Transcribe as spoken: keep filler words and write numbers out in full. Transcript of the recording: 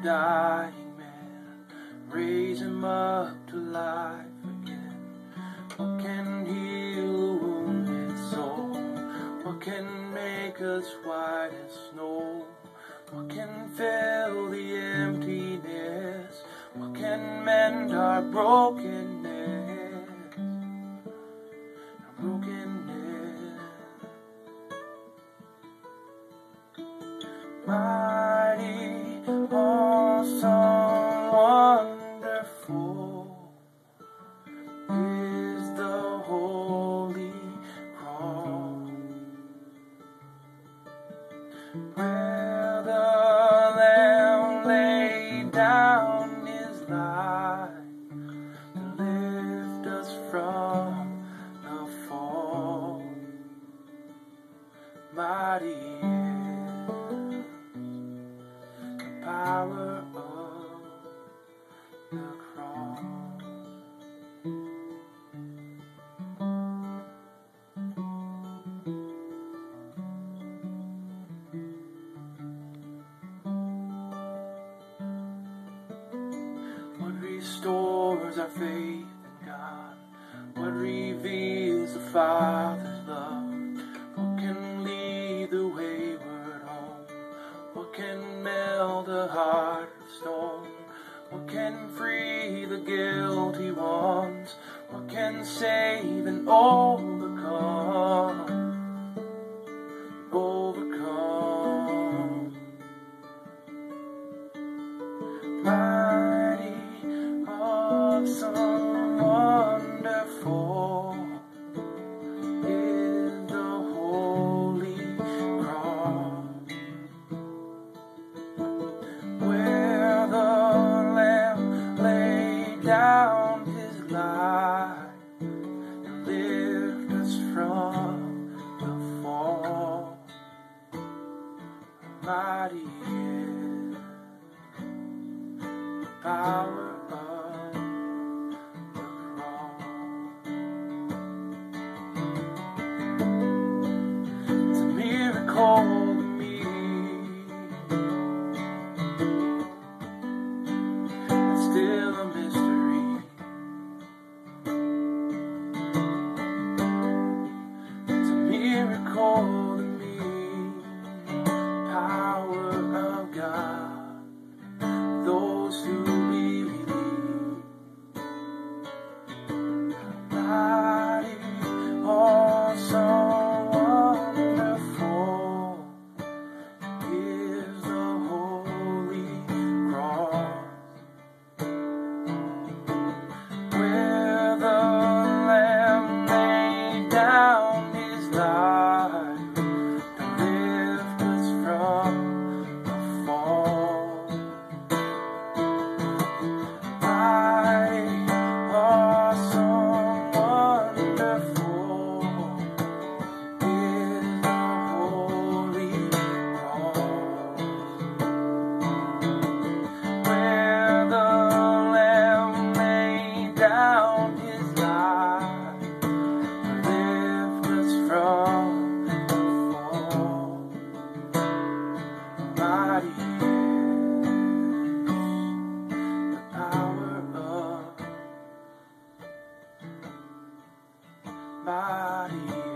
dying man, raise him up to life again. What can heal a wounded soul? What can make us white as snow? What can fill the emptiness? What can mend our brokenness? Our brokenness. Mighty, awesome, wonderful is the Holy Cross, where the Lamb laid down his life to lift us from the fall. Mighty is the power of the cross. What restores our faith in God? What reveals the Father's love? What can lead the wayward home? What can melt a heart of stone? What can free the guilty ones? What can save and overcome? Overcome. Mighty, awesome, wonderful is the Holy Cross, where the Lamb laid down his life to lift us from the fall. Mighty is the power of the cross. It's a miracle to me. It's still a mystery. It's a miracle to me. Power of God, those who believe. Mighty, awesome, wonderful is the Holy Cross, where the Lamb laid down his life to lift us from the fall. Mighty, awesome, wonderful is the Holy Cross, where the Lamb laid down his life to lift us from the fall. Mighty is the power of, mighty